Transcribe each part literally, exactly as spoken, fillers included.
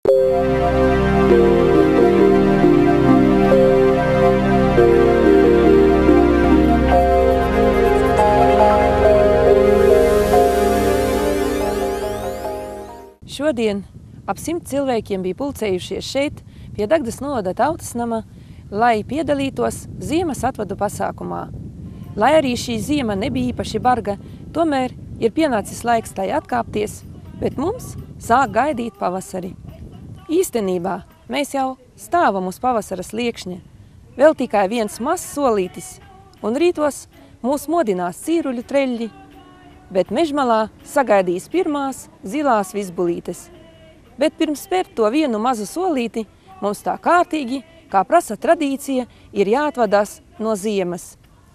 Šodien ap simt cilvēkiem bija pulcējušies šeit, pie Dagdas novada tautasnama, lai piedalītos ziemas atvadu pasākumā. Lai arī šī ziema nebija īpaši barga, tomēr ir pienācis laiks tai atkāpties, bet mums sāk gaidīt pavasari. Īstenībā mēs jau stāvam uz pavasara sliekšņa, vēl tikai viens mazs solītis, un rītos mūs modinās cīruļu treļļi, bet mežmalā sagaidīs pirmās zilās vizbulītes. Bet pirms spērt to vienu mazu solīti, mums tā kārtīgi, kā prasa tradīcija, ir jāatvadās no ziemas.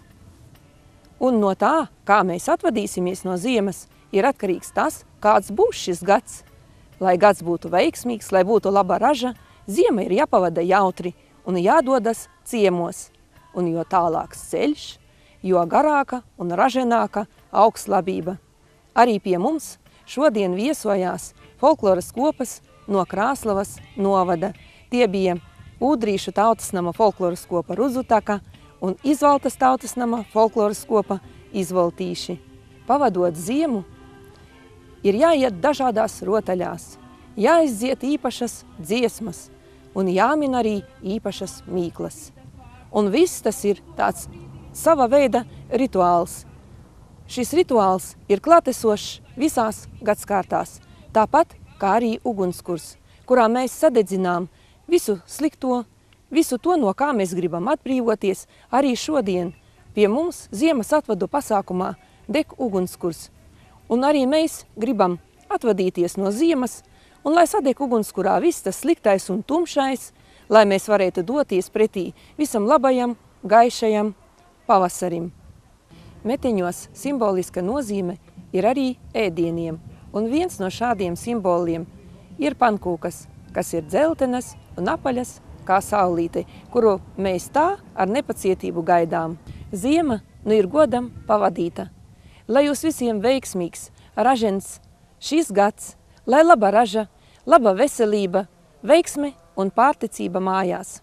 Un no tā, kā mēs atvadīsimies no ziemas, ir atkarīgs tas, kāds būs šis gads. Lai gads būtu veiksmīgs, lai būtu laba raža, ziema ir jāpavada jautri un jādodas ciemos. Un jo tālāks ceļš, jo garāka un raženāka augslabība. Arī pie mums šodien viesojās folkloras kopas no Krāslavas novada. Tie bija Ūdrīšu tautasnama folkloras kopa Ruzutaka un Izvaltas tautasnama folkloras kopa Izvaltīši. Pavadot ziemu, ir jāiet dažādās rotaļās, jāizdzied īpašas dziesmas un jāmin arī īpašas mīklas. Un viss tas ir tāds sava veida rituāls. Šis rituāls ir klātesošs visās gadskārtās, tāpat kā arī ugunskurs, kurā mēs sadedzinām visu slikto, visu to, no kā mēs gribam atbrīvoties. Arī šodien pie mums ziemas atvadu pasākumā deg ugunskurs. Un arī mēs gribam atvadīties no ziemas, un lai sadeg ugunskurā viss tas sliktais un tumšais, lai mēs varētu doties pretī visam labajam, gaišajam pavasarim. Meteņos simboliska nozīme ir arī ēdieniem, un viens no šādiem simboliem ir pankūkas, kas ir dzeltenas un apaļas kā saulīte, kuru mēs tā ar nepacietību gaidām. Ziema nu ir godam pavadīta. Lai jūs visiem veiksmīgs, ražens šis gads, lai laba raža, laba veselība, veiksme un pārticība mājās.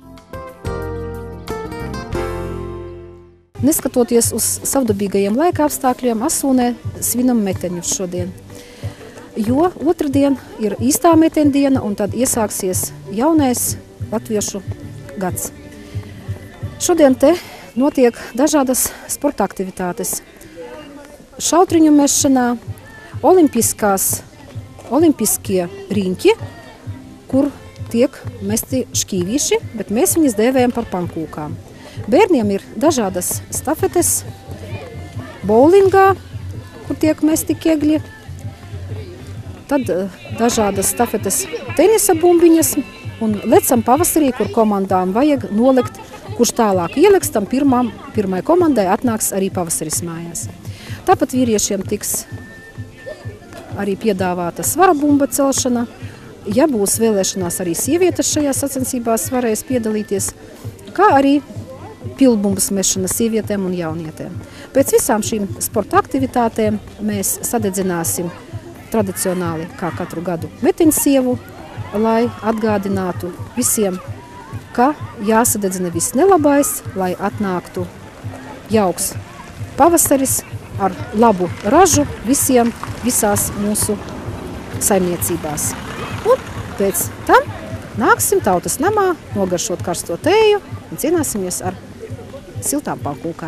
Neskatoties uz savdabīgajiem laika apstākļiem, Asūnē svinam meteņus šodien. Jo otrdien ir īstā meteņdiena, un tad iesāksies jaunais latviešu gads. Šodien te notiek dažādas sporta aktivitātes. Šautriņu mešanā, olimpiskās, olimpiskie riņķi, kur tiek mesti šķīvīši, bet mēs viņus dēvējam par pankūkām. Bērniem ir dažādas stafetes, bowlingā, kur tiek mesti kegļi, tad dažādas stafetes tenisa bumbiņas un lecam pavasarī, kur komandām vajag nolikt, kurš tālāk ieliks, tam pirmām, pirmai komandai atnāks arī pavasaris mājās. Tāpat vīriešiem tiks arī piedāvāta svara bumba celšana. Ja būs vēlēšanās, arī sievietes šajā sacensībās varēs piedalīties, kā arī pilbumbas mešana sievietēm un jaunietēm. Pēc visām šīm sporta aktivitātēm mēs sadedzināsim tradicionāli, kā katru gadu, metiņsievu, lai atgādinātu visiem, ka jāsadedzina viss nelabais, lai atnāktu jauks pavasaris ar labu ražu visiem, visās mūsu saimniecībās. Un pēc tam nāksim tautas namā, nogaršot karsto tēju un cienāsimies ar siltām pankūkām.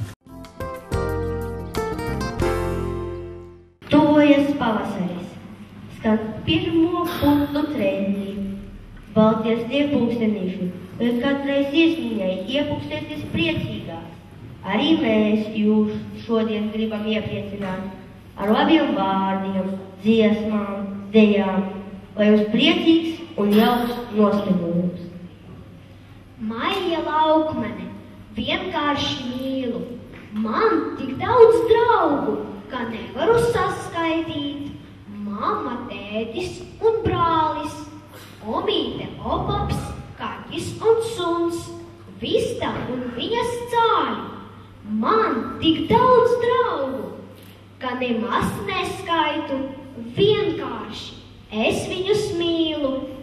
Tuvojas pavasaris, skan pirmo putnu treņķi. Balties tie pulkstenīši, bet katreiz iesmiņai iepūkstēties priecīgāk. Arī mēs jūs šodien gribam iepriecināt ar labiem vārdiem, dziesmām, dejām, lai jūs priecīgs un jauks noskaņojums. Maija laukmene, vienkārši mīlu. Man tik daudz draugu, ka nevaru saskaitīt. Mama, tētis un brālis, omīte, opaps, kaķis un suns, vista un viņas cāļi. Man tik daudz draugu, ka nemaz neskaitu, vienkārši es viņus mīlu.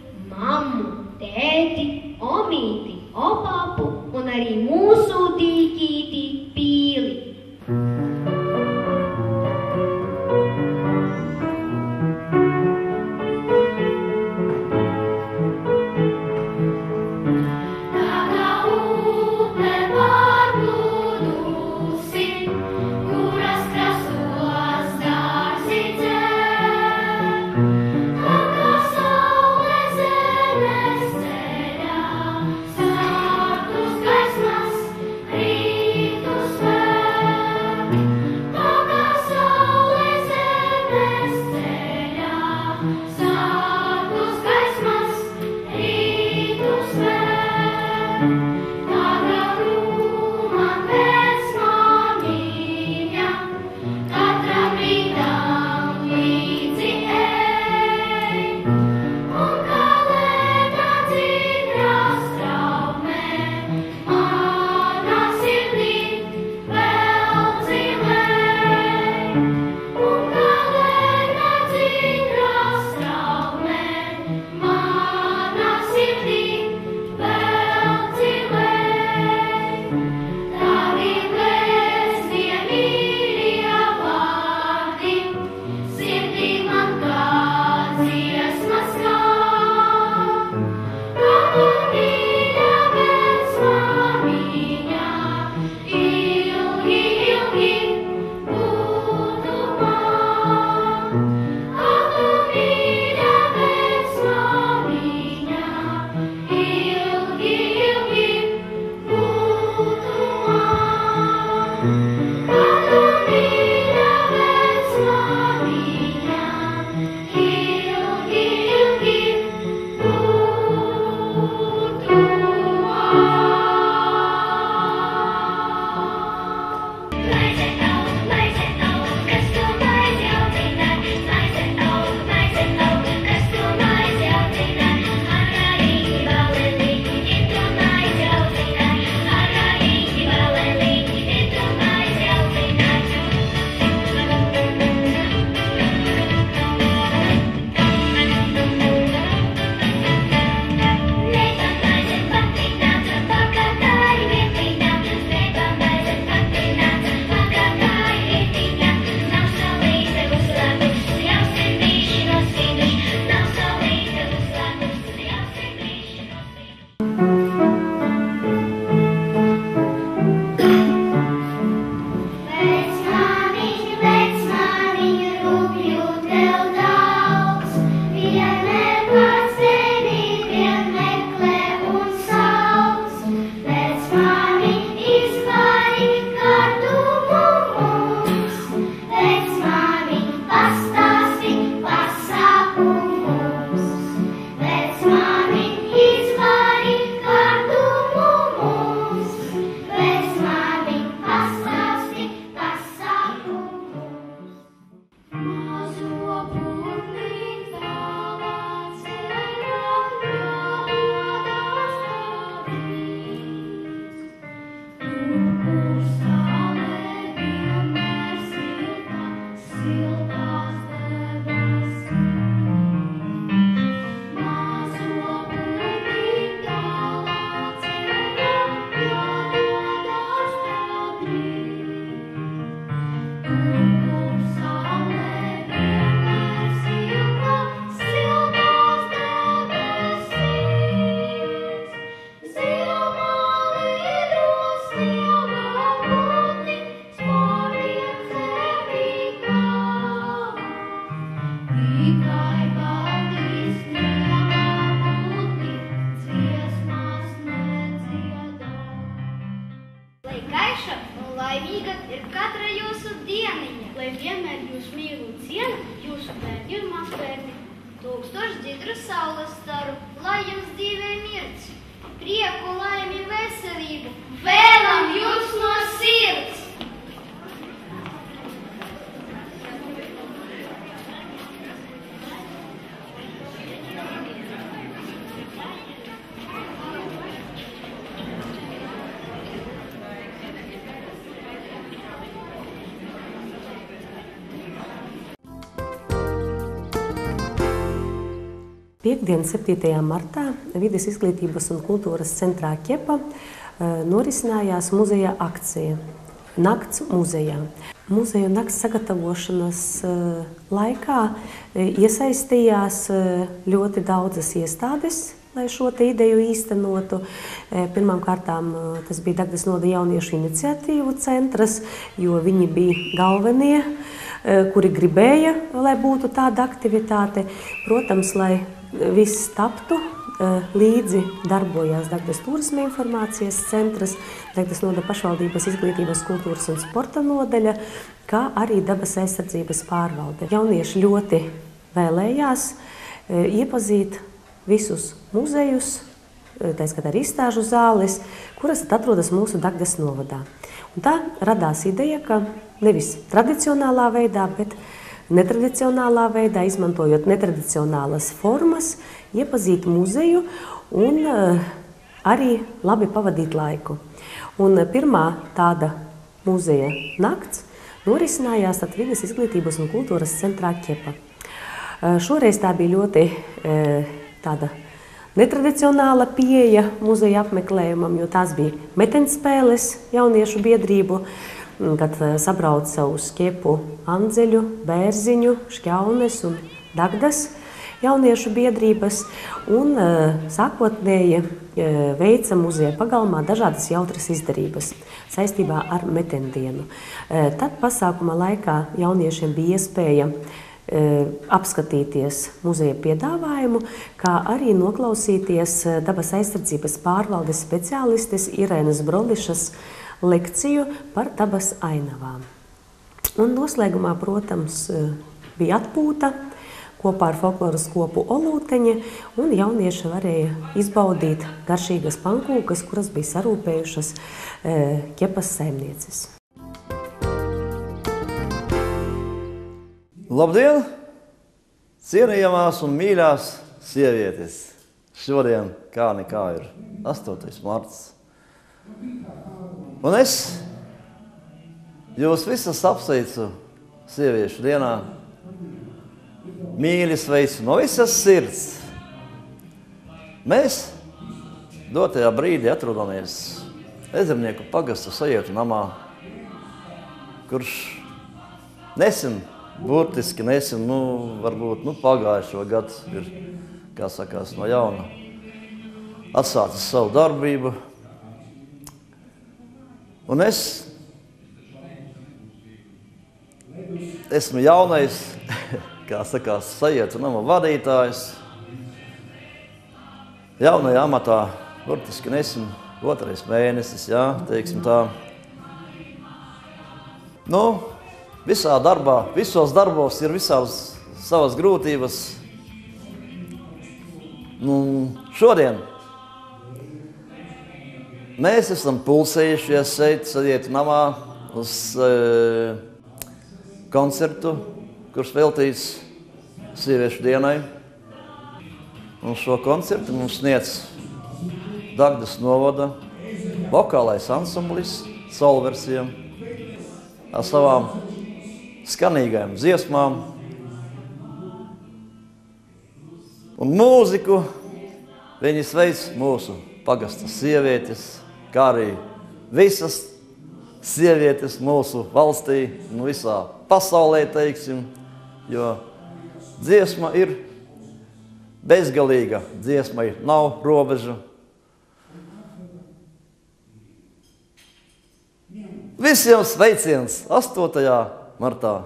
tūkstoši dzidru saules staru, lai jums dzīvē mirds, prieku, laimi, veselību, vēlam jums no sirds! Piektdien, septītajā martā Vides izglītības un kultūras centrā Ķepa norisinājās muzeja akcija Nakts muzejā. Muzeja nakts sagatavošanas laikā iesaistījās ļoti daudzas iestādes, lai šo te ideju īstenotu. Pirmām kārtām tas bija Dagdas novada jauniešu iniciatīvu centrs, jo viņi bija galvenie, kuri gribēja, lai būtu tāda aktivitāte. Protams, lai viss taptu, līdzi darbojās Dagdas turisma informācijas centrs, Dagdas novada pašvaldības izglītības, kultūras un sporta nodaļa, kā arī dabas aizsardzības pārvalde. Jaunieši ļoti vēlējās iepazīt visus muzejus, tā skatā arī izstāžu zāles, kuras atrodas mūsu Dagdas novadā. Un tā radās ideja, ka nevis tradicionālā veidā, bet netradicionālā veidā, izmantojot netradicionālas formas, iepazīt muzeju un uh, arī labi pavadīt laiku. Un uh, pirmā tāda muzeja nakts norisinājās tad Vides izglītības un kultūras centrā Ķepa. Uh, šoreiz tā bija ļoti uh, tāda netradicionāla pieeja muzeja apmeklējumam, jo tās bija metenspēles jauniešu biedrību, kad sabrauca uz Ķepu Andzeļu, Bērziņu, Šķaunes un Dagdas jauniešu biedrības un sākotnēji veica muzeja pagalmā dažādas jautras izdarības saistībā ar metendienu. Tad pasākuma laikā jauniešiem bija iespēja apskatīties muzeja piedāvājumu, kā arī noklausīties dabas aizsardzības pārvaldes speciālistes Irēnas Brolišas lekciju par dabas ainavām. Un noslēgumā, protams, bija atpūta kopā ar folkloras kopu Olūteņa, un jaunieši varēja izbaudīt garšīgas pankūkas, kuras bija sarūpējušas Ķepas saimnieces. Labdien, cienījamās un mīļās sievietes! Šodien kā nekā ir astotais marts. Un es jūs visas apsveicu sieviešu dienā, mīļi sveicu no visas sirds. Mēs dotajā brīdī atrodamies Ezernieku pagasta sajietu namā, kurš nesen, burtiski nesen, nu, varbūt, nu, pagājušo gadu ir, kā sakās, no jauna atsācis savu darbību. Un es esmu jaunais, kā sakās, sajietu nama vadītājs. Jaunajā amatā, burtiski nesen, otrais mēnesis, jā, teiksim tā. Nu, visā darbā, visos darbos ir visās savas grūtības. Nu, šodien mēs esam pulsējušies šeit, sajietu namā, uz e, koncertu, kurš veltīts sieviešu dienai. Un šo koncertu mums sniedz Dagdas novada vokālais ansamblis, solversijam, ar savām skanīgajām dziesmām. Un mūziku viņi sveic mūsu pagasta sievietes, kā arī visas sievietes mūsu valstī, nu visā pasaulē, teiksim, jo dziesma ir bezgalīga, dziesmai nav robežu. Visiem sveiciens astotajā martā!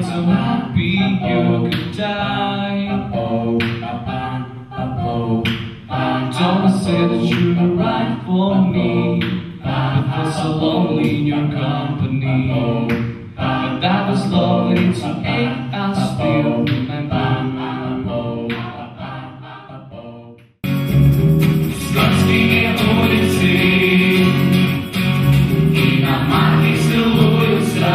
so happy you could die. Oh, oh, don't say that you're right for me. I feel so lonely in your company. But that was lovely to ache, I still remember. Скотские улицы и на марке целуются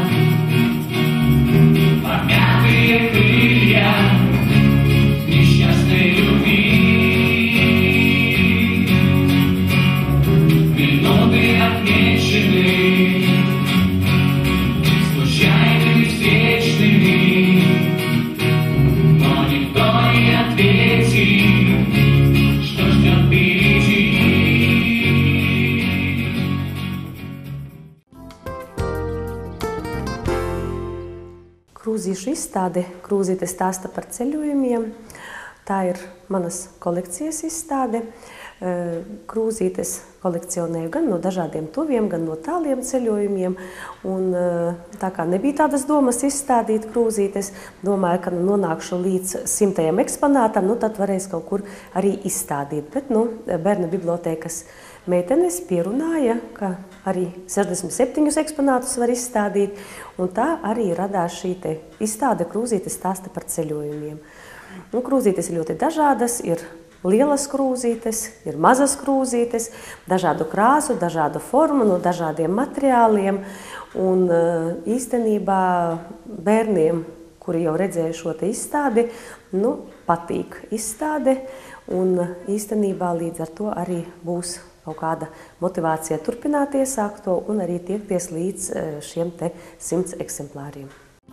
помятые крылья несчастной любви. Минуты отмечены случайными встречными, но никто не ответил, что ждет впереди. Krūzīšu izstāde Krūzīte stāsta par ceļojumiem. Tā ir manas kolekcijas izstāde. Krūzītes kolekcionēju gan no dažādiem tuviem, gan no tāliem ceļojumiem. Un, tā kā nebija tādas domas izstādīt krūzītes, domāju, ka nonākšu līdz simtajam eksponātam, nu tad varēs kaut kur arī izstādīt. Bet nu, bērnu bibliotēkas meitenes pierunāja, ka arī sešdesmit septiņus eksponātus var izstādīt, un tā arī radās šī te izstāde Krūzīte stāsta par ceļojumiem. Nu, krūzītes ir ļoti dažādas, ir lielas krūzītes, ir mazas krūzītes, dažādu krāsu, dažādu formu, no dažādiem materiāliem, un īstenībā bērniem, kuri jau redzēja šo te izstādi, nu, patīk izstāde, un īstenībā līdz ar to arī būs kaut kāda motivācija turpināt iesākt to un arī tiekties līdz šiem te simts eksemplāriem.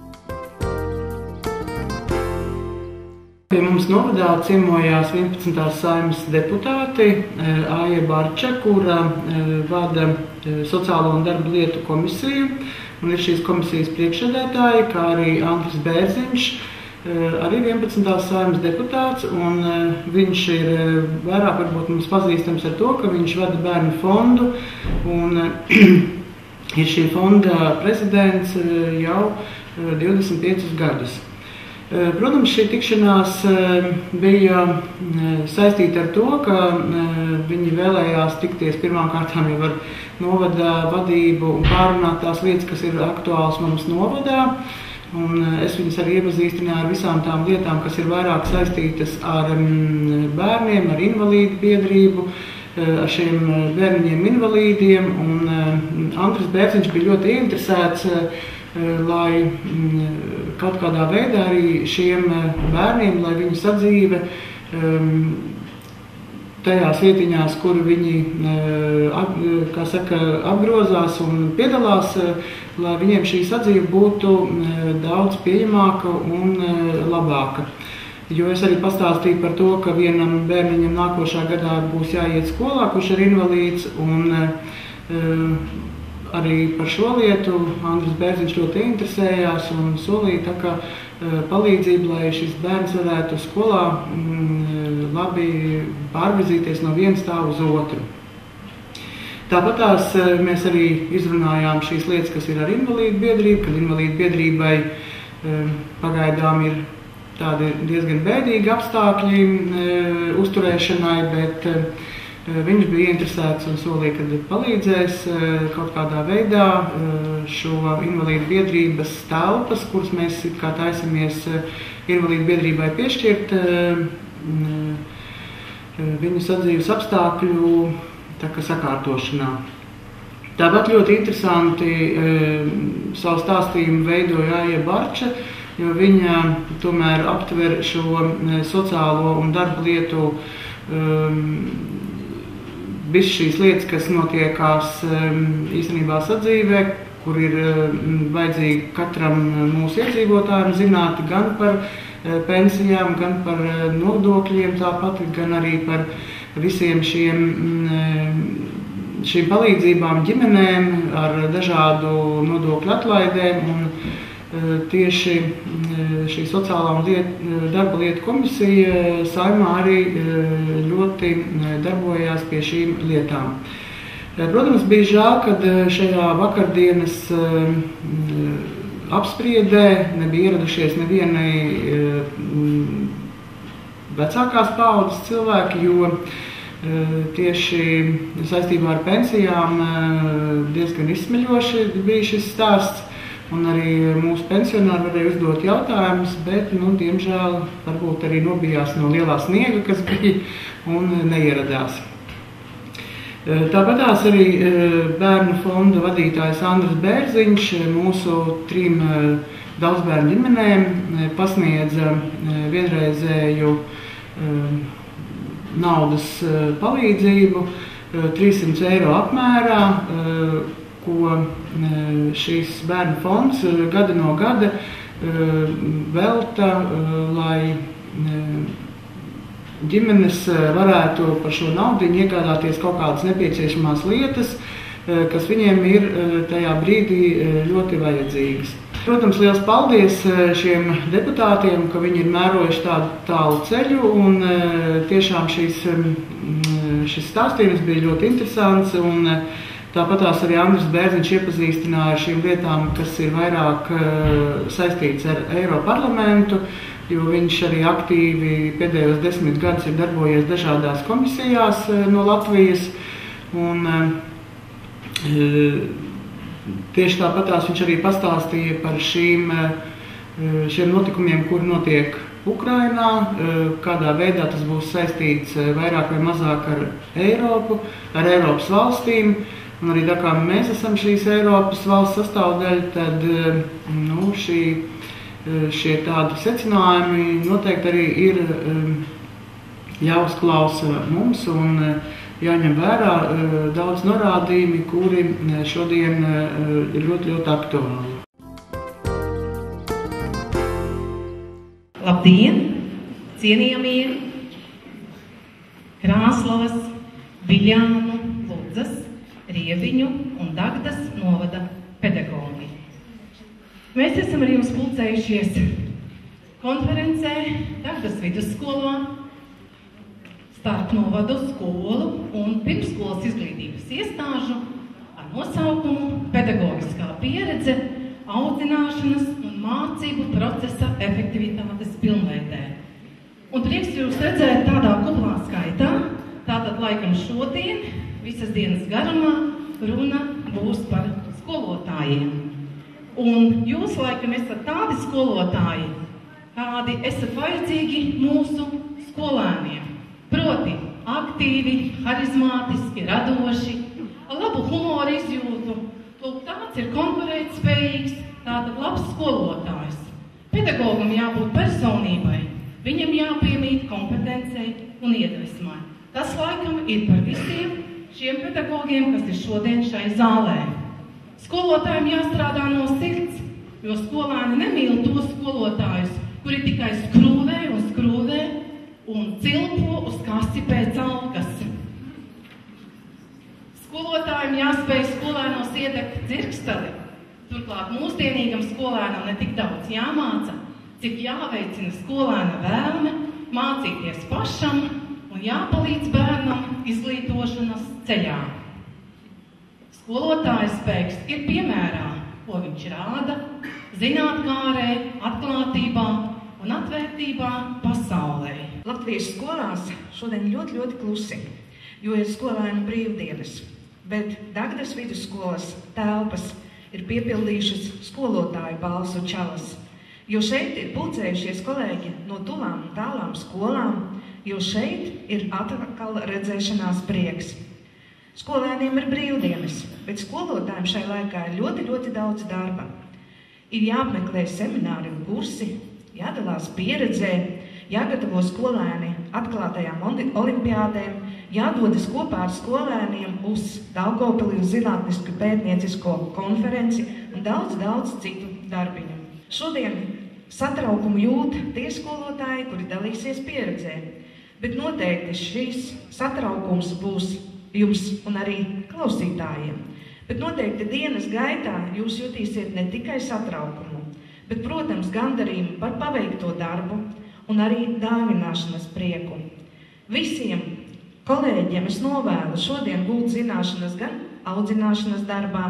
Pie mums novadā ciemojās vienpadsmitās Saeimas deputāti Aija Barča, kura vada Sociālo un darba lietu komisiju, un ir šīs komisijas priekšsēdētāji, kā arī Andris Bērziņš, arī vienpadsmitās Saeimas deputāts, un viņš ir vairāk varbūt mums pazīstams ar to, ka viņš vada bērnu fondu un ir šī fonda prezidents jau divdesmit piecus gadus. Protams, šī tikšanās bija saistīta ar to, ka viņi vēlējās tikties pirmām kārtām jau ar novada vadību un pārunāt tās lietas, kas ir aktuāls mums novadā. Un es viņus arī iepazīstināju ar visām tām lietām, kas ir vairāk saistītas ar bērniem, ar invalīdu biedrību, ar šiem bērniņiem invalīdiem. Un Andris Bērziņš bija ļoti interesēts, lai kaut kādā veidā arī šiem bērniem, lai viņu sadzīve tajās vietiņās, kur viņi kā saka, apgrozās un piedalās, lai viņiem šī sadzīve būtu daudz pieejamāka un labāka. Jo es arī pastāstīju par to, ka vienam bērniņam nākošā gadā būs jāiet skolā, kurš ir invalīds, un arī par šo lietu Andris Bērziņš ļoti interesējās un solīja tā kā palīdzību, lai šis bērns varētu skolā labi pārvirzīties no viena stāva uz otru. Tāpatās mēs arī izrunājām šīs lietas, kas ir ar invalīdu biedrību, kad invalīdu biedrībai pagaidām ir tādi diezgan bēdīgi apstākļi uzturēšanai, bet viņš bija interesēts un solīja, ka palīdzēs kaut kādā veidā šo invalīdu biedrības telpas, kuras mēs kā taisamies invalīdu biedrībai piešķirt, viņu sadzīves apstākļu tā kā sakārtošanā. Tāpat ļoti interesanti savu stāstījumu veidoja Aija Barča, jo viņa tomēr aptver šo sociālo un darba lietu visas šīs lietas, kas notiekās īstenībā sadzīvē, kur ir vajadzīgi katram mūsu iedzīvotājiem zināt gan par pensijām, gan par nodokļiem tāpat, gan arī par visiem šiem, šīm palīdzībām ģimenēm ar dažādu nodokļu atlaidēm. Un tieši šī sociālā un liet, darba lietu komisija Saeimā arī ļoti darbojās pie šīm lietām. Protams, bija žēl, ka šajā vakardienas apspriedē, nebija ieradušies nevienai vecākās paaudzes cilvēki, jo tieši saistībā ar pensijām diezgan izsmeļoši bija šis stāsts, un arī mūsu pensionāri varēja uzdot jautājumus, bet, nu, diemžēl, varbūt arī nobijās no lielā sniega, kas bija, un neieradās. Tāpatās arī bērnu fonda vadītājs Andris Bērziņš mūsu trim daudzbērnu ģimenēm pasniedza vienreizēju naudas palīdzību trīssimts eiro apmērā, ko šīs bērnu fonds gada no gada velta, lai ģimenes varētu par šo naudu iegādāties kaut kādas nepieciešamās lietas, kas viņiem ir tajā brīdī ļoti vajadzīgas. Protams, liels paldies šiem deputātiem, ka viņi ir mērojuši tādu tālu ceļu, un tiešām šīs, šis stāstījums bija ļoti interesants, un tāpatās arī Andris Bērziņš iepazīstināja ar šīm lietām, kas ir vairāk saistīts ar Eiroparlamentu, jo viņš arī aktīvi pēdējos desmit gadus ir darbojies dažādās komisijās no Latvijas, un tieši tāpatās viņš arī pastāstīja par šīm, šiem notikumiem, kuri notiek Ukrainā, kādā veidā tas būs saistīts vairāk vai mazāk ar Eiropu, ar Eiropas valstīm. Un arī tā kā mēs esam šīs Eiropas valsts sastāvdaļa, tad nu, šī, šie tādi secinājumi noteikti arī ir jāuzklausa mums un jāņem vērā daudz norādījumi, kuri šodien ir ļoti, ļoti aktuāli. Labdien, cienījamie Krāslavas, Viļānu, Ludzas, Rieviņu un Dagdas novada pedagogi. Mēs esam ar jums pulcējušies konferencē Dagdas vidusskolā starp novadu skolu un pirmsskolas izglītības iestāžu ar nosaukumu Pedagogiskā pieredze, audzināšanas un mācību procesa efektivitātes pilnveidē. Un prieks jūs redzēt tādā kuplā skaitā, tātad laikam šodien, visas dienas garumā, runa būs par skolotājiem. Un jūs laikam esat tādi skolotāji, kādi esat vajadzīgi mūsu skolēniem. Proti, aktīvi, harizmātiski, radoši, ar labu humoru izjūtu. Lūk, tāds ir konkurētspējīgs, tātad labs skolotājs. Pedagogam jābūt personībai, viņam jāpiemīt kompetencei un iedvesmai. Tas laikam ir par visiem šiem pedagogiem, kas ir šodien šai zālē. Skolotājiem jāstrādā no sirds, jo skolēni nemīl tos skolotājus, kuri tikai skrūvē un skrūvē un cilpo uz kasi pēc algas. Skolotājiem jāspēj skolēnos iedegt dzirksteli. Turklāt mūsdienīgam skolēnam ne tik daudz jāmāca, cik jāveicina skolēna vēlme mācīties pašam un jāpalīdz bērnam izglītošanas ceļā. Skolotāja spēks ir piemērā, ko viņš rāda, zinātkārē, atklātībā un atvērtībā pasaulē. Latvijas skolās šodien ļoti, ļoti klusi, jo ir skolēnu brīvdienas, bet Dagdas vidusskolas telpas ir piepildījušas skolotāju balsu čalas, jo šeit ir pulcējušies kolēģi no tuvām un tālām skolām, jo šeit ir atkal redzēšanās prieks. Skolēniem ir brīvdienas, bet skolotājiem šai laikā ir ļoti, ļoti daudz darba. Ir jāapmeklē semināri un kursi, jādalās pieredzē, jāgatavo skolēni atklātajām olimpiādēm, jādodas kopā ar skolēniem uz Daugavpili uz zinātnisku pētniecisko konferenci un daudz, daudz citu darbiņu. Šodien satraukumu jūt tie skolotāji, kuri dalīsies pieredzē, bet noteikti šīs satraukums būs jums un arī klausītājiem. Bet noteikti dienas gaitā jūs jutīsiet ne tikai satraukumu, bet, protams, gandarījumu par paveikto darbu un arī dāvināšanas prieku. Visiem kolēģiem es novēlu šodien gūt zināšanas gan audzināšanas darbā,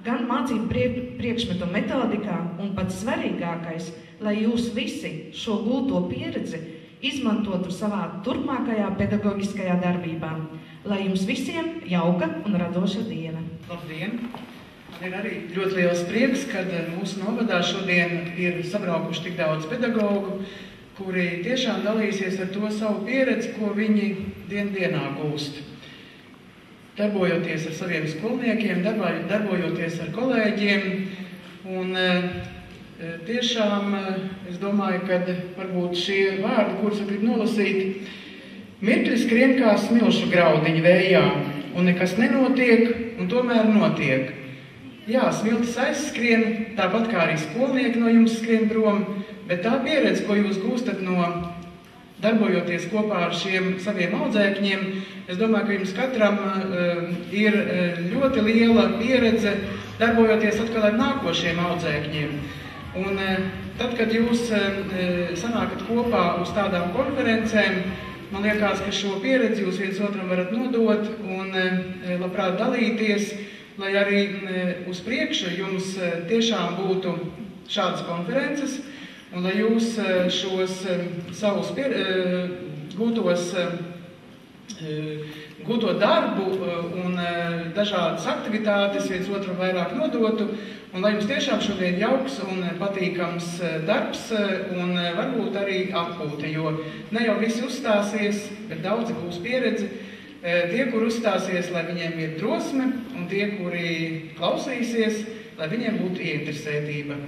gan mācību priek priekšmetu metodikā, un pats svarīgākais, lai jūs visi šo gūto pieredzi izmantotu savā turpmākajā pedagoģiskajā darbībā. Lai jums visiem jauka un radoša diena. Labdien! Man ir arī ļoti liels prieks, kad mūsu novadā šodien ir sabraukuši tik daudz pedagogu, kuri tiešām dalīsies ar to savu pieredzi, ko viņi dien dienā gūst. Darbojoties ar saviem skolniekiem, darbojoties ar kolēģiem, un tiešām es domāju, ka varbūt šie vārdi, kurus grib nolasīt, mirkļi skrien kā smilšu graudiņi vējā, un nekas nenotiek, un tomēr notiek. Jā, smiltis aizskrien, tāpat kā arī skolnieki no jums skrien prom, bet tā pieredze, ko jūs gūstat no darbojoties kopā ar šiem saviem audzēkņiem, es domāju, ka jums katram uh, ir uh, ļoti liela pieredze darbojoties atkal ar nākošiem audzēkņiem. Un uh, tad, kad jūs uh, sanākat kopā uz tādām konferencēm, man liekas, ka šo pieredzi jūs viens otram varat nodot un uh, labprāt dalīties, lai arī uh, uz priekšu jums uh, tiešām būtu šādas konferences, un lai jūs uh, šos uh, savus pier, uh, gūtos uh, gūto darbu un dažādas aktivitātes viens otram vairāk nodotu, un lai jums tiešām šodien jauks un patīkams darbs un varbūt arī atpūta, jo ne jau visi uzstāsies, bet daudzi būs pieredzi. Tie, kur uzstāsies, lai viņiem ir drosme, un tie, kuri klausīsies, lai viņiem būtu ieinteresētība.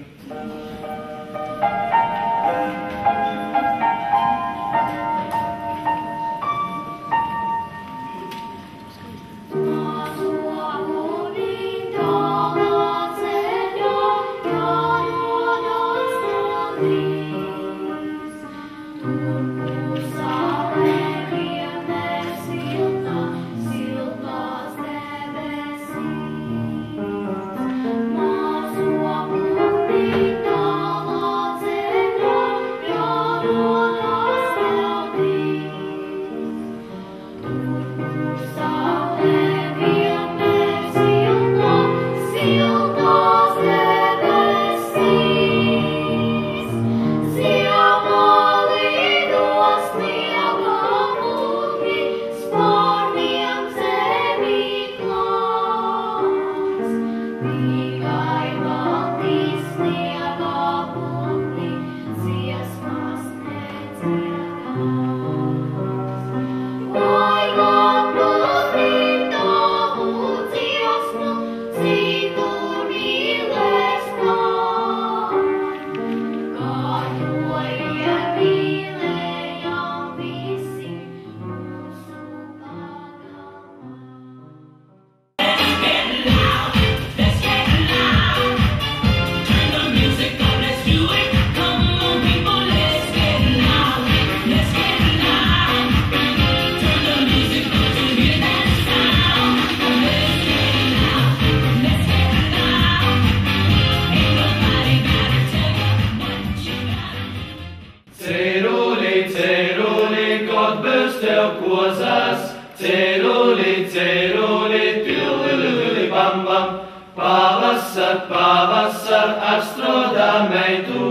Pavasar, pavasar, ar strodameitu,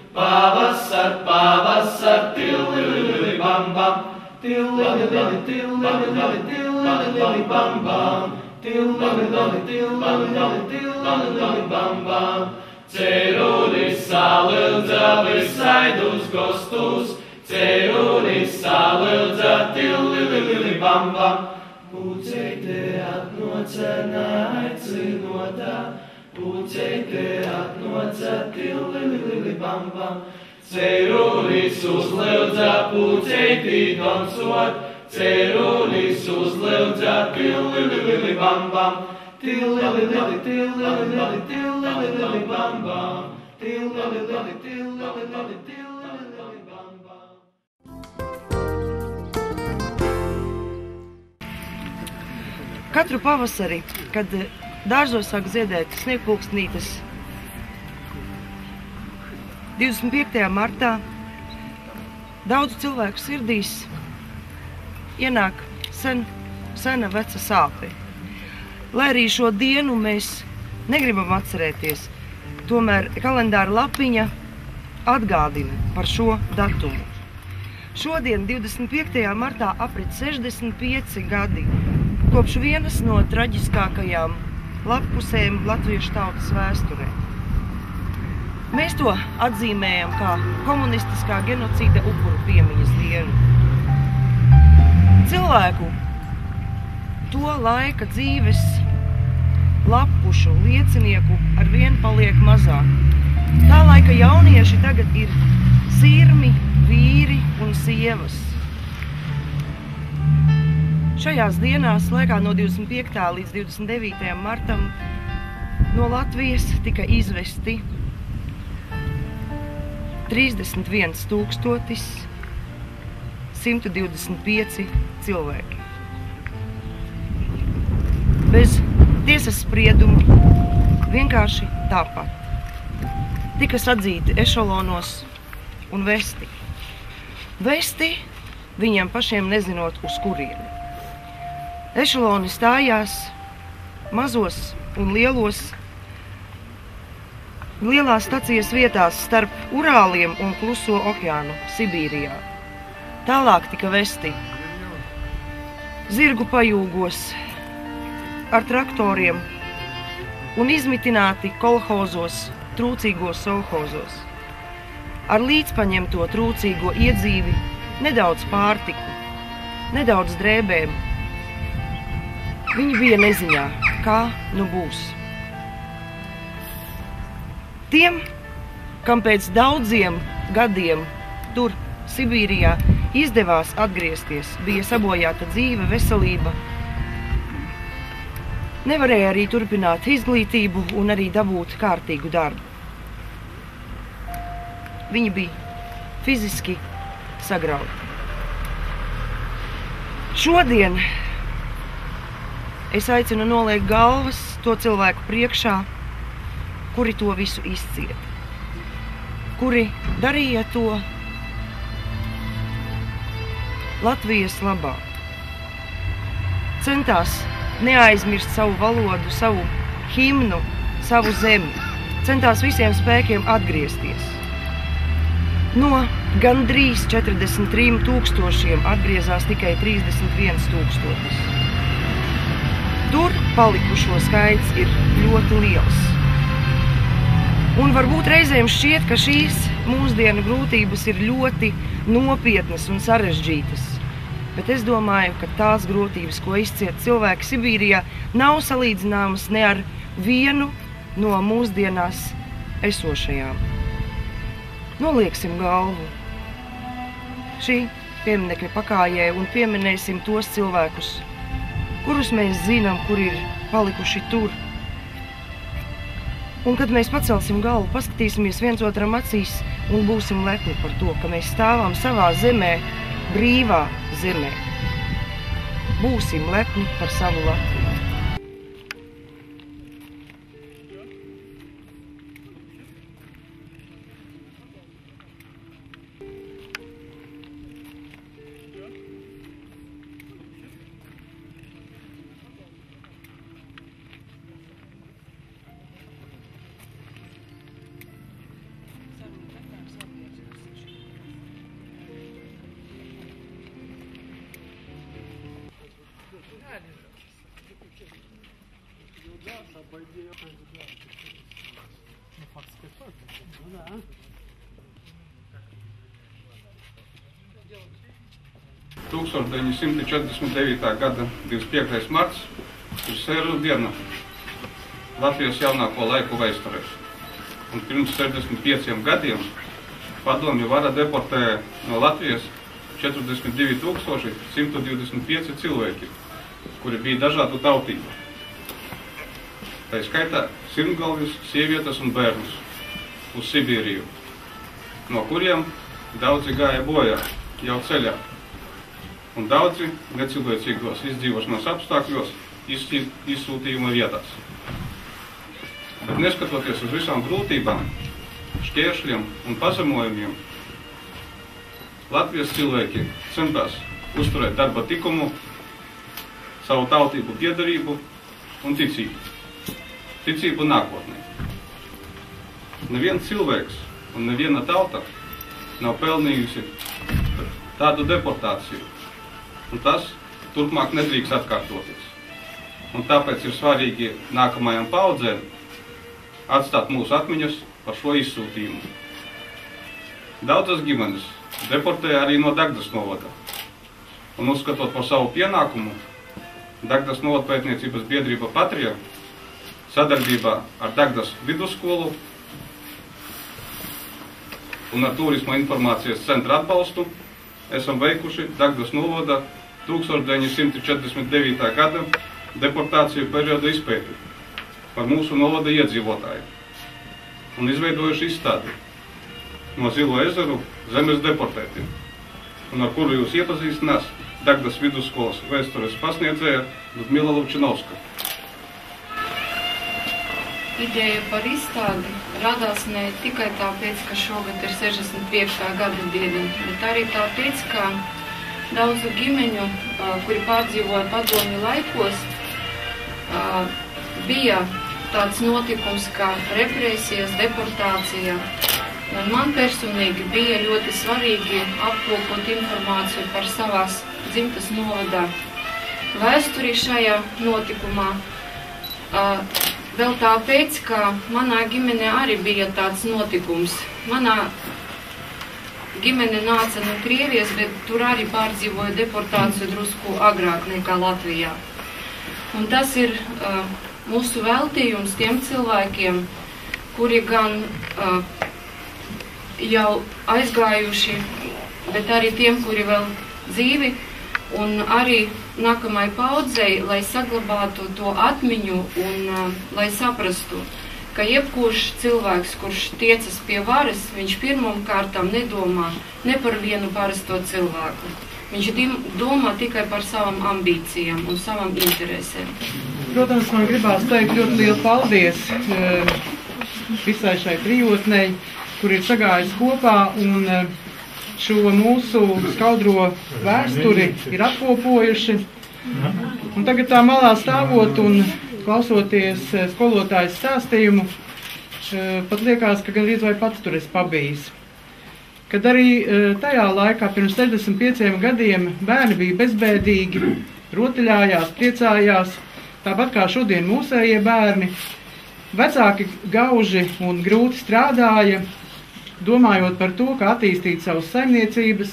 pavasar, pavasar, tilli bam bam, tilli tilli tilli tilli bam bam, tilli tilli tilli bam bam. Cerulis salildza visaidus gostus, cerulis salildza tilli bam bam. Puceite atnoca neaicinotā, puceite atnoca tilli bam bam. Cerulis uzliudza puceiti dansot, cerulis uzliudza tilli bam bam. Tilli tilli tilli tilli bam bam, tilli tilli tilli tilli bam bam. Katru pavasari, kad dārzos sāk ziedēt sniegpulkstenītes, divdesmit piektajā martā daudzu cilvēku sirdīs ienāk sen, sena veca sāpe. Lai arī šo dienu mēs negribam atcerēties, tomēr kalendāra lapiņa atgādina par šo datumu. Šodien, divdesmit piektajā martā, aprit sešdesmit pieci gadi kopš vienas no traģiskākajām lapusēm latviešu tautas vēsturē. Mēs to atzīmējam kā komunistiskā genocīda upuru piemiņas dienu. Cilvēku to laika dzīves lapušu liecinieku arvien paliek mazāk. Tā laika jaunieši tagad ir sirmi, vīri un sievas. Šajās dienās, laikā no divdesmit piektā līdz divdesmit devītajam martam, no Latvijas tika izvesti trīsdesmit viens tūkstotis simt divdesmit pieci cilvēki. Bez tiesas spriedumu, vienkārši tāpat. Tika sadzīti ešalonos un vesti. Vesti viņiem pašiem nezinot uz kurieni. Ešaloni stājās mazos un lielos, lielās stacijas vietās starp Urāliem un Kluso okeānu Sibīrijā. Tālāk tika vesti zirgu pajūgos ar traktoriem un izmitināti kolhozos, trūcīgos solhozos. Ar līdzpaņemto trūcīgo iedzīvi, nedaudz pārtiku, nedaudz drēbēm. Viņi bija neziņā, kā nu būs. Tiem, kam pēc daudziem gadiem tur, Sibīrijā, izdevās atgriezties, bija sabojāta dzīve, veselība, nevarēja arī turpināt izglītību un arī dabūt kārtīgu darbu. Viņi bija fiziski sagrauti. Šodien es aicinu noliekt galvas to cilvēku priekšā, kuri to visu izcieta, kuri darīja to Latvijas labā. Centās neaizmirst savu valodu, savu himnu, savu zemi, centās visiem spēkiem atgriezties. No gandrīz četrdesmit trim tūkstošiem atgriezās tikai trīsdesmit viens tūkstotis. Tur palikušo skaits ir ļoti liels. Un varbūt reizēm šķiet, ka šīs mūsdienu grūtības ir ļoti nopietnas un sarežģītas. Bet es domāju, ka tās grūtības, ko izcieta cilvēki Sibīrijā, nav salīdzināmas ne ar vienu no mūsdienās esošajām. Nolieksim galvu šī pieminekļa pakājē un pieminēsim tos cilvēkus, kurus mēs zinām, kur ir palikuši tur. Un kad mēs pacelsim galvu, paskatīsimies viens otram acīs un būsim lepni par to, ka mēs stāvam savā zemē, brīvā zemē. Būsim lepni par savu Latviju. tūkstoš deviņi simti četrdesmit devītā gada divdesmit piektais marts ir sēru diena Latvijas jaunāko laiku vēsturē. Un pirms sešdesmit pieciem gadiem padomju vara deportēja no Latvijas četrdesmit divi tūkstoši simt divdesmit pieci cilvēki, kuri bija dažādu tautību. Tā skaitā sirmgalvis, sievietes un bērnus uz Sibīriju, no kuriem daudzi gāja bojā jau ceļā. Un daudzi necilvēcīgos izdzīvošanas apstākļos izsūtījuma vietās. Bet neskatoties uz visām grūtībām, šķēršļiem un pazemojumiem, Latvijas cilvēki centās uzturēt darba tikumu, savu tautību piederību un ticību. ticību nākotnē. Neviens cilvēks un neviena tauta nav pelnījusi tādu deportāciju, un tas turpmāk nedrīkst atkārtoties. Un tāpēc ir svarīgi nākamajām paudzēm atstāt mūsu atmiņas par šo izsūtījumu. Daudzas ģimenes deportēja arī no Dagdas novada, un uzskatot par savu pienākumu, Dagdas novada pētniecības biedrība Patrija sadarbībā ar Dagdas vidusskolu un ar Turisma informācijas centra atbalstu esam veikuši Dagdas novada tūkstoš deviņi simti četrdesmit devītā gada deportāciju perioda izpēti par mūsu novada iedzīvotāju un izveidojuši izstādi no Zilo ezeru zemes deportēti, un ar kuru jūs iepazīstinās Dagdas vidusskolas vēstures pasniedzēja Ludmila Luvčinovska. Ideja par izstādi radās ne tikai tāpēc, ka šogad ir sešdesmit piektā gada diena, bet arī tāpēc, ka daudzu ģimeņu, kuri pārdzīvoja padomju laikos, bija tāds notikums kā represijas, deportācija. Un man personīgi bija ļoti svarīgi apkopot informāciju par savās dzimtas novadā vēsturi šajā notikumā. Vēl tāpēc, ka manā ģimenē arī bija tāds notikums. Manā ģimene nāca no Krievijas, bet tur arī pārdzīvoja deportāciju drusku agrāk nekā Latvijā. Un tas ir uh, mūsu veltījums tiem cilvēkiem, kuri gan uh, jau aizgājuši, bet arī tiem, kuri vēl dzīvi, un arī nākamai paudzei, lai saglabātu to atmiņu un uh, lai saprastu, ka jebkurš cilvēks, kurš tiecas pie varas, viņš pirmām kārtām nedomā ne par vienu parasto cilvēku. Viņš domā tikai par savām ambīcijām un savām interesēm. Protams, man gribās teikt ļoti lielu paldies visai šai trijotnei, kur ir sagājis kopā un šo mūsu skaudro vēsturi ir apkopojuši. Un tagad tā malā stāvot un klausoties skolotājas stāstījumu, pat liekas, ka gandrīz vai pats tur esi pabijis. Kad arī tajā laikā, pirms sešdesmit pieciem gadiem, bērni bija bezbēdīgi, rotaļājās, priecājās, tāpat kā šodien mūsējie bērni. Vecāki gauži un grūti strādāja, domājot par to, kā attīstīt savas saimniecības.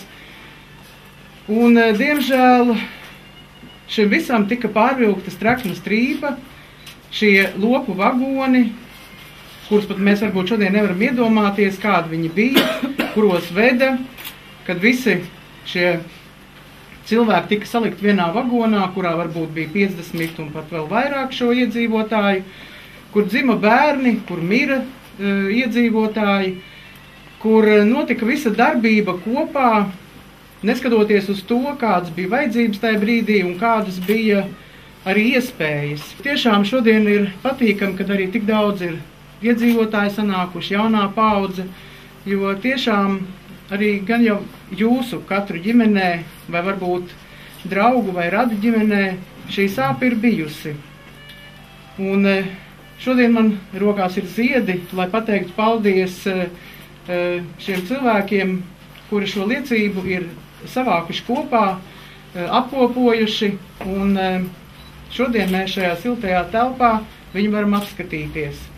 Un, diemžēl, šim visam tika pārvilkta strekna strīpa, šie lopu vagoni, kurus pat mēs varbūt šodien nevaram iedomāties, kādi viņi bija, kuros veda, kad visi šie cilvēki tika salikt vienā vagonā, kurā varbūt bija piecdesmit un pat vēl vairāk šo iedzīvotāju, kur dzima bērni, kur mira uh, iedzīvotāji, kur notika visa darbība kopā, neskatoties uz to, kādas bija vajadzības tajā brīdī un kādas bija arī iespējas. Tiešām šodien ir patīkami, kad arī tik daudz ir iedzīvotāji sanākuši, jaunā paudze, jo tiešām arī gan jau jūsu katru ģimenē, vai varbūt draugu vai radu ģimenē, šī sāpe ir bijusi. Un šodien man rokās ir ziedi, lai pateiktu paldies šiem cilvēkiem, kuri šo liecību ir savākuši kopā, apkopojuši, un šodien mēs šajā siltajā telpā viņu varam apskatīties.